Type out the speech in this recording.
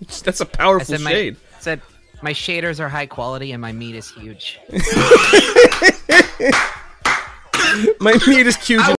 That's a powerful I shade. said my shaders are high quality and my meat is huge. My meat is huge.